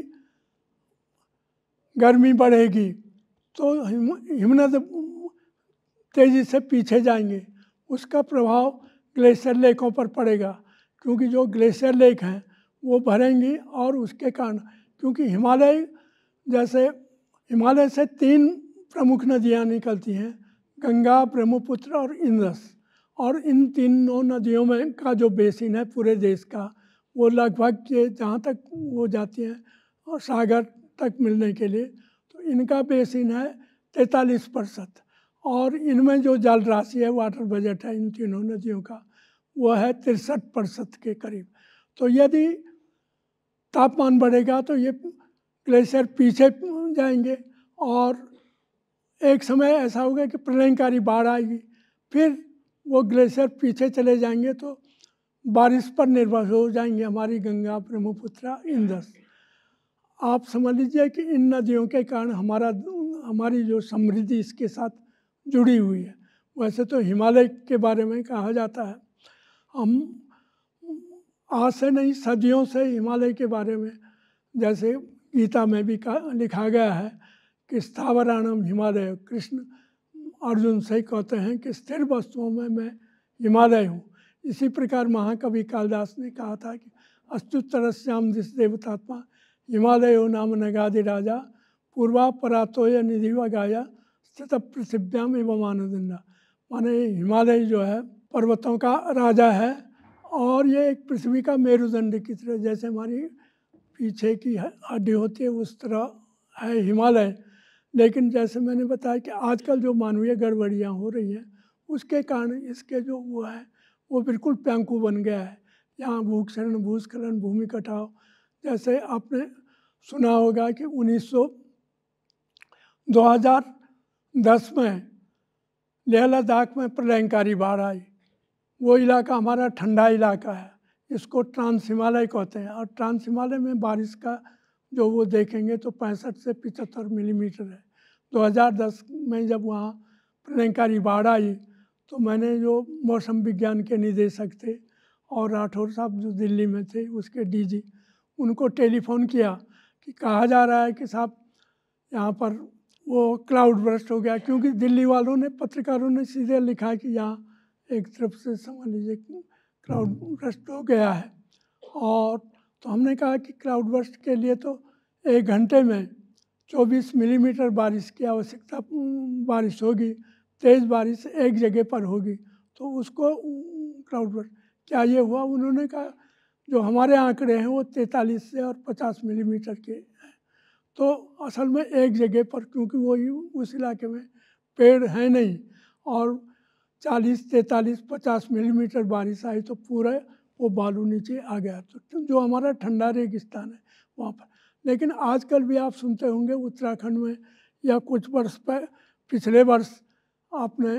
गर्मी बढ़ेगी तो हिमनद तेज़ी से पीछे जाएंगे, उसका प्रभाव ग्लेशियर लेकों पर पड़ेगा, क्योंकि जो ग्लेशियर लेक हैं वो भरेंगी और उसके कारण, क्योंकि हिमालय से 3 प्रमुख नदियाँ निकलती हैं, गंगा, ब्रह्मपुत्र और इंद्रस। और इन तीनों नदियों में का जो बेसिन है पूरे देश का, वो लगभग के जहाँ तक वो जाती हैं और सागर तक मिलने के लिए, तो इनका बेसिन है 43%। और इनमें जो जल राशि है, वाटर बजट है इन तीनों नदियों का, वो है 63% के करीब। तो यदि तापमान बढ़ेगा तो ये ग्लेशियर पीछे जाएंगे और एक समय ऐसा होगा कि प्रलयंकारी बाढ़ आएगी, फिर वो ग्लेशियर पीछे चले जाएंगे तो बारिश पर निर्भर हो जाएंगे हमारी गंगा, ब्रह्मपुत्र, इंद्रस। आप समझ लीजिए कि इन नदियों के कारण हमारी जो समृद्धि इसके साथ जुड़ी हुई है। वैसे तो हिमालय के बारे में कहा जाता है, हम आज से नहीं सदियों से हिमालय के बारे में, जैसे गीता में भी लिखा गया है कि स्थावराणम हिमालय, कृष्ण अर्जुन से कहते हैं कि स्थिर वस्तुओं में मैं हिमालय हूँ। इसी प्रकार महाकवि कालिदास ने कहा था कि अस्तुतरस्याम दिश देवतात्मा हिमालयो नाम नगादि राजा पूर्वा परातोय निधि गाया स्थित पृथिव्याम एवं आनंदा। माने हिमालय जो है पर्वतों का राजा है और ये एक पृथ्वी का मेरुदंड की तरह, जैसे हमारी पीछे की हड्डी होती है उस तरह है हिमालय। लेकिन जैसे मैंने बताया कि आजकल जो मानवीय गड़बड़ियाँ हो रही हैं उसके कारण इसके जो वो है वो बिल्कुल प्यांकू बन गया है। यहाँ भूक्षरण, भूस्खलन, भूमि कटाव, जैसे आपने सुना होगा कि 2010 में लेह लद्दाख में प्रलयंकारी बाढ़ आई। वो इलाका हमारा ठंडा इलाका है, इसको ट्रांस हिमालय कहते हैं। और ट्रांस हिमालय में बारिश का जो वो देखेंगे तो 65 से 75 मिलीमीटर है। 2010 में जब वहाँ प्रलयंकारी बाढ़ आई तो मैंने जो मौसम विज्ञान के निदेशक थे और राठौर साहब जो दिल्ली में थे उसके डीजी, उनको टेलीफोन किया कि कहा जा रहा है कि साहब यहाँ पर वो क्लाउड बर्स्ट हो गया। क्योंकि दिल्ली वालों ने, पत्रकारों ने सीधे लिखा कि यहाँ एक तरफ से समझ लीजिए क्लाउड बर्स्ट हो गया है। और तो हमने कहा कि क्लाउड बर्स्ट के लिए तो 1 घंटे में 24 मिलीमीटर बारिश की आवश्यकता, बारिश होगी, तेज़ बारिश एक जगह पर होगी, तो उसको क्लाउड बर्स्ट क्या ये हुआ? उन्होंने कहा जो हमारे आंकड़े हैं वो 43 से और 50 मिलीमीटर के हैं। तो असल में एक जगह पर, क्योंकि वो उस इलाके में पेड़ हैं नहीं, और 40, 43, 50 मिलीमीटर बारिश आई तो पूरा वो बालू नीचे आ गया। तो जो हमारा ठंडा रेगिस्तान है वहाँ पर। लेकिन आजकल भी आप सुनते होंगे उत्तराखंड में या कुछ वर्ष पिछले वर्ष आपने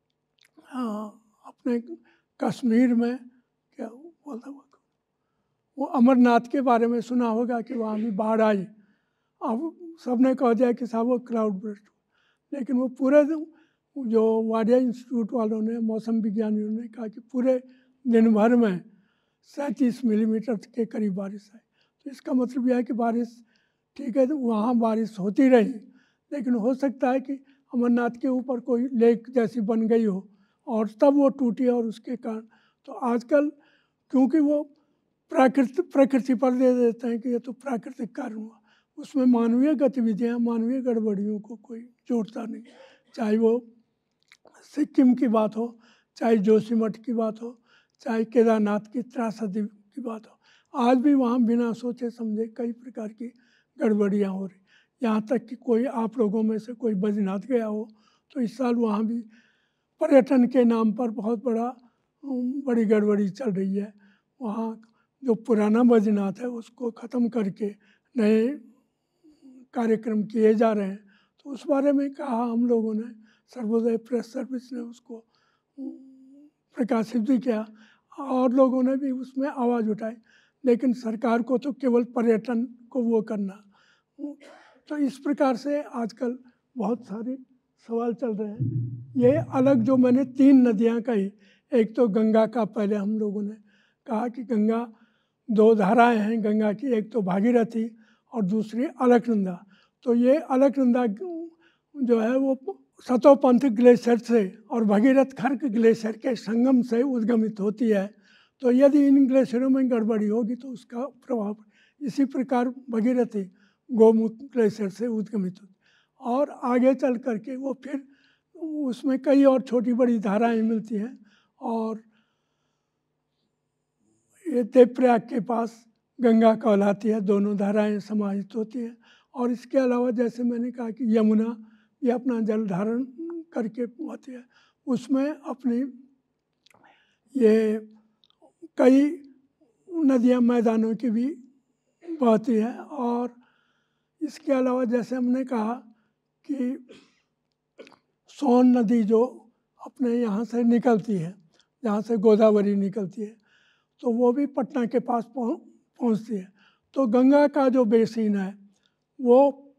अपने कश्मीर में क्या बोलता वो अमरनाथ के बारे में सुना होगा कि वहाँ भी बाढ़ आई। अब सबने कह दिया कि साहब वो क्लाउड बर्स्ट, लेकिन वो पूरे जो वाडिया इंस्टीट्यूट वालों ने, मौसम विज्ञानियों ने कहा कि पूरे दिन भर में 37 मिलीमीटर के करीब बारिश आई। तो इसका मतलब यह है कि बारिश ठीक है, तो वहाँ बारिश होती रही, लेकिन हो सकता है कि अमरनाथ के ऊपर कोई लेक जैसी बन गई हो और तब वो टूटी और उसके कारण। तो आजकल क्योंकि वो प्रकृति पर दे देते हैं कि ये तो प्राकृतिक कारण हुआ, उसमें मानवीय गतिविधियाँ, मानवीय गड़बड़ियों को कोई जोड़ता नहीं। चाहे वो सिक्किम की बात हो, चाहे जोशीमठ की बात हो, चाहे केदारनाथ की त्रासदी की बात हो, आज भी वहाँ बिना सोचे समझे कई प्रकार की गड़बड़ियाँ हो रही। यहाँ तक कि कोई आप लोगों में से कोई बद्रीनाथ गया हो तो इस साल वहाँ भी पर्यटन के नाम पर बहुत बड़ी गड़बड़ी चल रही है। वहाँ जो पुराना बद्रीनाथ है उसको ख़त्म करके नए कार्यक्रम किए जा रहे हैं। तो उस बारे में कहा हम लोगों ने, सर्वोदय प्रेस सर्विस ने उसको प्रकाशित भी किया और लोगों ने भी उसमें आवाज़ उठाई। लेकिन सरकार को तो केवल पर्यटन को वो करना। तो इस प्रकार से आजकल बहुत सारे सवाल चल रहे हैं। ये अलग जो मैंने 3 नदियाँ कही, एक तो गंगा का पहले हम लोगों ने कहा कि गंगा 2 धाराएं हैं गंगा की, एक तो भागीरथी और दूसरी अलकनंदा। तो ये अलकनंदा जो है वो सतोपंथ ग्लेशियर से और भगीरथ खर्क ग्लेशियर के संगम से उद्गमित होती है। तो यदि इन ग्लेशियरों में गड़बड़ी होगी तो उसका प्रभाव, इसी प्रकार भगीरथी गौमुख ग्लेशियर से उद्गमित होती और आगे चल करके वो फिर उसमें कई और छोटी बड़ी धाराएं मिलती हैं और ये देवप्रयाग के पास गंगा कहलाती है, दोनों धाराएं समाहित होती हैं। और इसके अलावा जैसे मैंने कहा कि यमुना ये अपना जल धारण करके होती है, उसमें अपनी ये कई नदियां मैदानों की भी बहती है। और इसके अलावा जैसे हमने कहा कि सोन नदी जो अपने यहाँ से निकलती है, जहाँ से गोदावरी निकलती है, तो वो भी पटना के पास पहुँचती है। तो गंगा का जो बेसिन है वो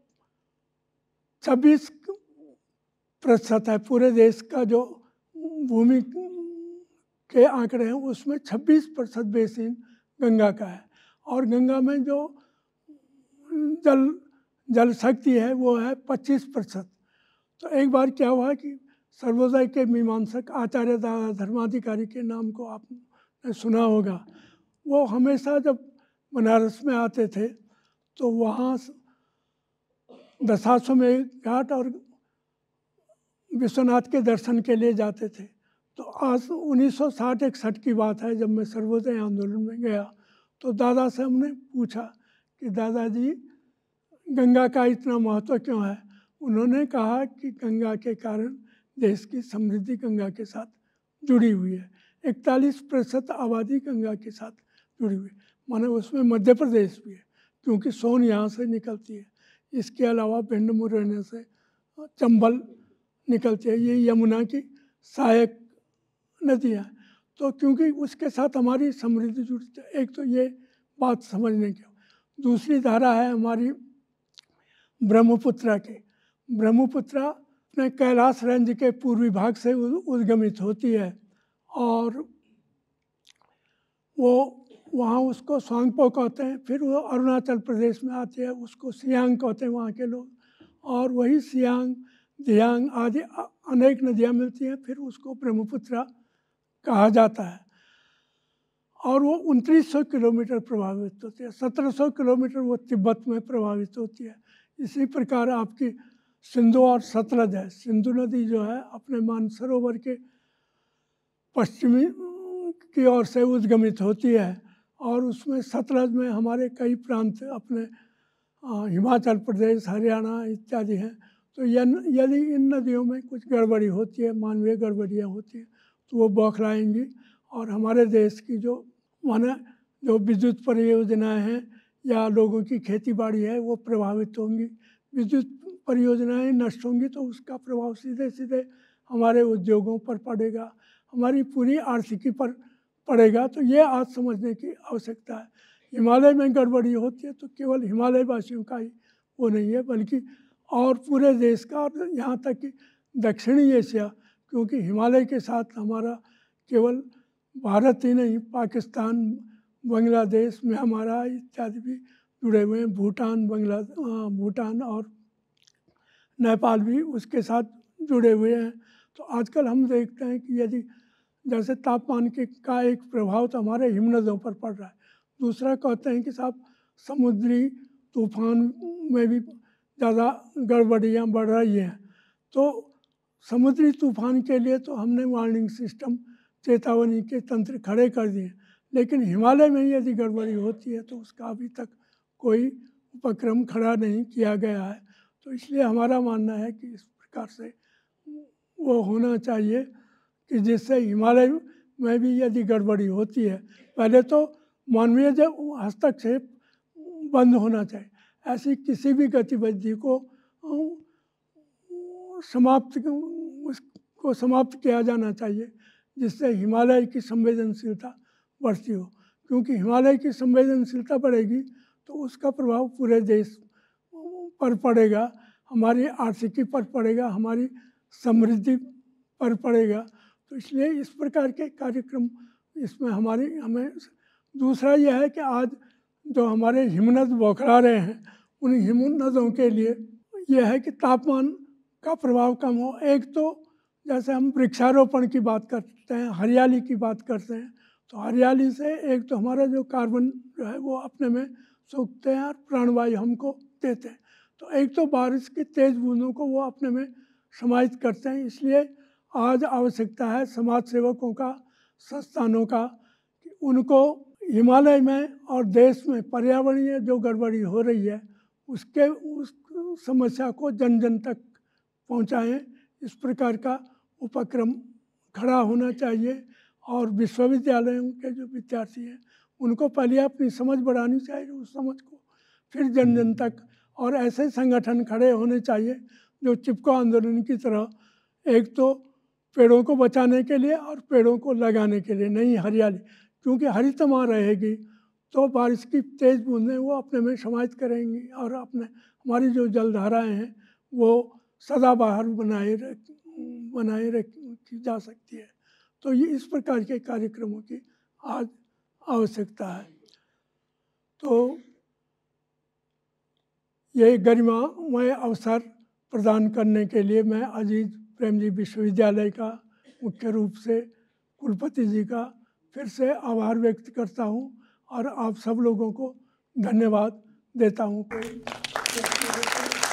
26% है। पूरे देश का जो भूमि के आंकड़े हैं उसमें 26% बेसिन गंगा का है। और गंगा में जो जल शक्ति है वो है 25%। तो एक बार क्या हुआ कि सर्वोदय के मीमांसक आचार्य धर्माधिकारी के नाम को आपने सुना होगा। वो हमेशा जब बनारस में आते थे तो वहाँ दशाश्वमेध घाट और विश्वनाथ के दर्शन के लिए जाते थे। तो आज 1960-61 की बात है, जब मैं सर्वोदय आंदोलन में गया तो दादा से हमने पूछा कि दादाजी गंगा का इतना महत्व क्यों है। उन्होंने कहा कि गंगा के कारण देश की समृद्धि गंगा के साथ जुड़ी हुई है। 41% आबादी गंगा के साथ जुड़ी हुई है, माने उसमें मध्य प्रदेश भी है क्योंकि सोन यहाँ से निकलती है। इसके अलावा भिंड मुरैना से चंबल निकलती है, ये यमुना की सहायक नदियाँ। तो क्योंकि उसके साथ हमारी समृद्धि जुड़ी है, एक तो ये बात समझने की। दूसरी धारा है हमारी ब्रह्मपुत्रा की। ब्रह्मपुत्रा अपने कैलाश रेंज के पूर्वी भाग से उद्गमित होती है और वो वहाँ उसको स्वांगपो कहते हैं। फिर वो अरुणाचल प्रदेश में आती है, उसको सियांग कहते हैं वहाँ के लोग। और वही सियांग, दियांग आदि अनेक नदियाँ मिलती हैं, फिर उसको ब्रह्मपुत्रा कहा जाता है। और वो 2900 किलोमीटर प्रभावित होती है। 1700 किलोमीटर वो तिब्बत में प्रभावित होती है। इसी प्रकार आपकी सिंधु और सतलज है। सिंधु नदी जो है अपने मानसरोवर के पश्चिमी की ओर से उद्गमित होती है और उसमें सतलज में हमारे कई प्रांत अपने हिमाचल प्रदेश, हरियाणा इत्यादि हैं। तो यदि इन नदियों में कुछ गड़बड़ी होती है, मानवीय गड़बड़ियाँ होती हैं, तो वो बौखलाएंगी और हमारे देश की जो विद्युत परियोजनाएं हैं या लोगों की खेती बाड़ी है वो प्रभावित होंगी। विद्युत परियोजनाएं नष्ट होंगी तो उसका प्रभाव सीधे सीधे हमारे उद्योगों पर पड़ेगा, हमारी पूरी आर्थिकी पर पड़ेगा। तो ये आज समझने की आवश्यकता है। हिमालय में गड़बड़ी होती है तो केवल हिमालय वासियों का ही वो नहीं है, बल्कि और पूरे देश का, और यहाँ तक कि दक्षिणी एशिया, क्योंकि हिमालय के साथ हमारा केवल भारत ही नहीं, पाकिस्तान, बांग्लादेश में हमारा इत्यादि भी जुड़े हुए हैं। भूटान और नेपाल भी उसके साथ जुड़े हुए हैं। तो आजकल हम देखते हैं कि यदि जैसे तापमान का एक प्रभाव तो हमारे हिमनदों पर पड़ रहा है। दूसरा कहते हैं कि साहब समुद्री तूफान में भी ज़्यादा गड़बड़ियाँ बढ़ रही हैं। तो समुद्री तूफान के लिए तो हमने वार्निंग सिस्टम, चेतावनी के तंत्र खड़े कर दिए, लेकिन हिमालय में यदि गड़बड़ी होती है तो उसका अभी तक कोई उपक्रम खड़ा नहीं किया गया है। तो इसलिए हमारा मानना है कि इस प्रकार से वो होना चाहिए कि जिससे हिमालय में भी यदि गड़बड़ी होती है, पहले तो मानवीय हस्तक्षेप बंद होना चाहिए। ऐसी किसी भी गतिविधि को समाप्त किया जाना चाहिए जिससे हिमालय की संवेदनशीलता बढ़ती हो, क्योंकि हिमालय की संवेदनशीलता बढ़ेगी तो उसका प्रभाव पूरे देश पर पड़ेगा, हमारी आर्थिकी पर पड़ेगा, हमारी समृद्धि पर पड़ेगा। तो इसलिए इस प्रकार के कार्यक्रम इसमें हमें दूसरा यह है कि आज जो हमारे हिमनद बौखला रहे हैं, उन हिमनदों के लिए यह है कि तापमान का प्रभाव कम हो। एक तो जैसे हम वृक्षारोपण की बात करते हैं, हरियाली की बात करते हैं, तो हरियाली से एक तो हमारा जो कार्बन जो है वो अपने में सूखते हैं और प्राणवायु हमको देते हैं। तो एक तो बारिश की तेज़ बूंदों को वो अपने में समाहित करते हैं। इसलिए आज आवश्यकता है समाज सेवकों का, संस्थानों का, कि उनको हिमालय में और देश में पर्यावरणीय जो गड़बड़ी हो रही है उस समस्या को जन जन तक पहुंचाएं। इस प्रकार का उपक्रम खड़ा होना चाहिए। और विश्वविद्यालयों के जो विद्यार्थी हैं उनको पहले अपनी समझ बढ़ानी चाहिए, उस समझ को फिर जन जन तक। और ऐसे संगठन खड़े होने चाहिए जो चिपको आंदोलन की तरह एक तो पेड़ों को बचाने के लिए और पेड़ों को लगाने के लिए, नई हरियाली, क्योंकि हरितमा रहेगी तो बारिश की तेज़ बूंदें वो अपने में समाहित करेंगी और अपने हमारी जो जलधाराएं हैं वो सदाबहार बनाए रखी जा सकती है। तो ये इस प्रकार के कार्यक्रमों की आज आवश्यकता है। तो ये गरिमामय अवसर प्रदान करने के लिए मैं अजीत प्रेमजी विश्वविद्यालय का मुख्य रूप से कुलपति जी का फिर से आभार व्यक्त करता हूँ और आप सब लोगों को धन्यवाद देता हूँ।